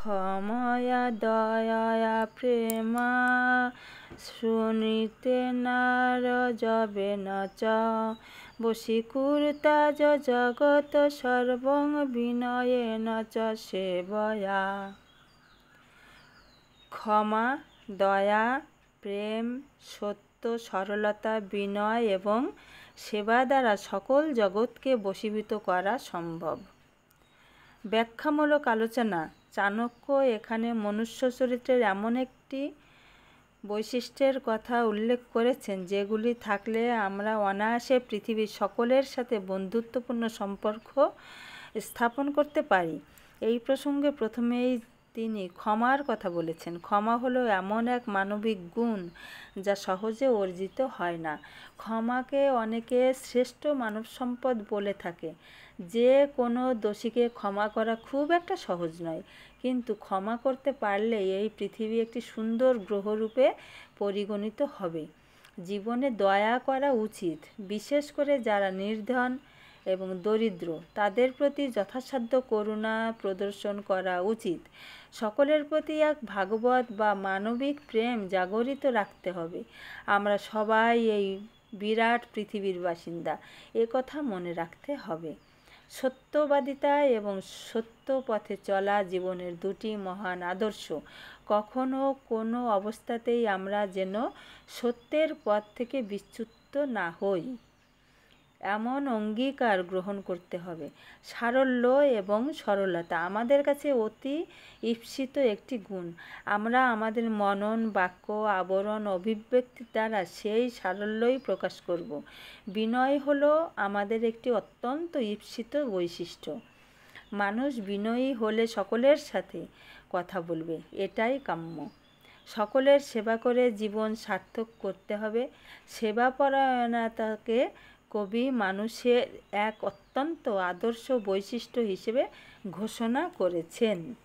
ক্ষময়া দয়া প্রেমা শুনিতে নার যবে নচ বশীকুর্তা জগৎ সর্বং বিনয়েন চ সেবয়া। ক্ষমা, দয়া, প্রেম, সত্য, সরলতা, বিনয় এবং সেবা দ্বারা সকল জগৎকে বশীভূত করা সম্ভব। ব্যাখ্যামূলক আলোচনা। চাণক্য এখানে মনুষ্য চরিত্রের এমন একটি বৈশিষ্ট্যের কথা উল্লেখ করেছেন যেগুলি থাকলে আমরা অনায়াসে পৃথিবীর সকলের সাথে বন্ধুত্বপূর্ণ সম্পর্ক স্থাপন করতে পারি। এই প্রসঙ্গে প্রথমেই তিনি ক্ষমার কথা বলেছেন। ক্ষমা হলো এমন এক মানবিক গুণ যা সহজে অর্জিত হয় না। ক্ষমাকে অনেকে শ্রেষ্ঠ মানব সম্পদ বলে থাকে। যে কোনো দোষীকে ক্ষমা করা খুব একটা সহজ নয়, কিন্তু ক্ষমা করতে পারলে এই পৃথিবী একটি সুন্দর গ্রহরূপে পরিগণিত হবে। জীবনে দয়া করা উচিত, বিশেষ করে যারা নির্ধন এবং দরিদ্র তাদের প্রতি যথাসাধ্য করুণা প্রদর্শন করা উচিত। সকলের প্রতি এক ভাগবত বা মানবিক প্রেম জাগরিত রাখতে হবে। আমরা সবাই এই বিরাট পৃথিবীর বাসিন্দা, এ কথা মনে রাখতে হবে। সত্যবাদিতা এবং সত্য পথে চলা জীবনের দুটি মহান আদর্শ। কখনো কোনো অবস্থাতেই আমরা যেন সত্যের পথ থেকে বিচ্যুত না হই, এমন অঙ্গীকার গ্রহণ করতে হবে। সারল্য এবং সরলতা আমাদের কাছে অতি ঈপ্সিত একটি গুণ। আমরা আমাদের মনন, বাক্য, আবরণ, অভিব্যক্তির দ্বারা সেই সারল্যই প্রকাশ করব। বিনয় হলো আমাদের একটি অত্যন্ত ঈপ্সিত বৈশিষ্ট্য। মানুষ বিনয়ী হলে সকলের সাথে কথা বলবে, এটাই কাম্য। সকলের সেবা করে জীবন সার্থক করতে হবে। সেবাপরায়ণতাকে কবি মানুষের এক অত্যন্ত আদর্শ বৈশিষ্ট্য হিসেবে ঘোষণা করেছেন।